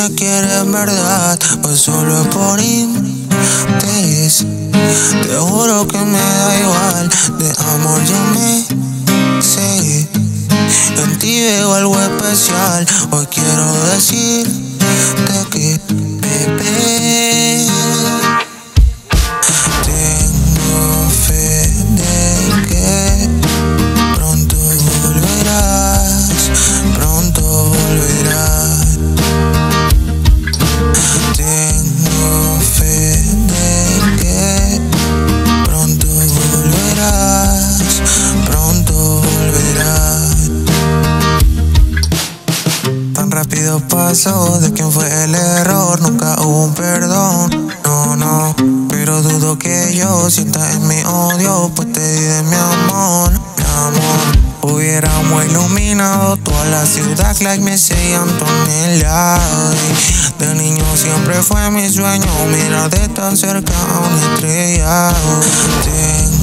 me quieres en verdad, pues solo es por interés. Te juro que me da igual, de amor yo me sé. En ti veo algo especial, hoy quiero decirte que, bebé, tengo fe de que pronto volverás, pronto volverás. Tengo fe de que pronto volverás, pronto volverás. Tan rápido pasó, de quién fue el error, nunca hubo un perdón, no, pero dudo que yo sienta en mi odio, pues te di de mi amor, Hubiéramos iluminado toda la ciudad like Messi y Antonella. De niño siempre fue mi sueño mirar de tan cerca a una estrella.